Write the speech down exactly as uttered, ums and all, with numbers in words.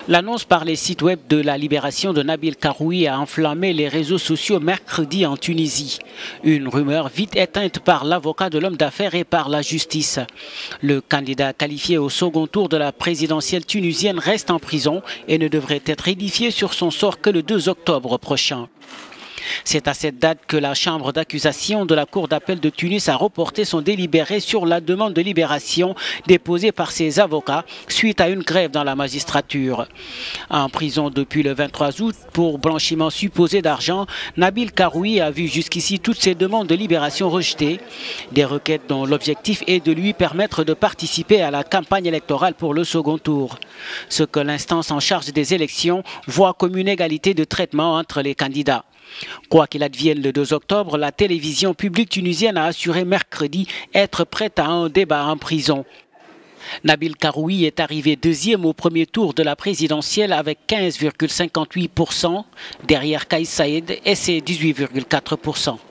L'annonce par les sites web de la libération de Nabil Karoui a enflammé les réseaux sociaux mercredi en Tunisie. Une rumeur vite éteinte par l'avocat de l'homme d'affaires et par la justice. Le candidat qualifié au second tour de la présidentielle tunisienne reste en prison et ne devrait être édifié sur son sort que le deux octobre prochain. C'est à cette date que la chambre d'accusation de la Cour d'appel de Tunis a reporté son délibéré sur la demande de libération déposée par ses avocats suite à une grève dans la magistrature. En prison depuis le vingt-trois août pour blanchiment supposé d'argent, Nabil Karoui a vu jusqu'ici toutes ses demandes de libération rejetées. Des requêtes dont l'objectif est de lui permettre de participer à la campagne électorale pour le second tour. Ce que l'instance en charge des élections voit comme une égalité de traitement entre les candidats. Quoi qu'il advienne le deux octobre, la télévision publique tunisienne a assuré mercredi être prête à un débat en prison. Nabil Karoui est arrivé deuxième au premier tour de la présidentielle avec quinze virgule cinquante-huit pour cent, derrière Kais Saïed et ses dix-huit virgule quatre pour cent.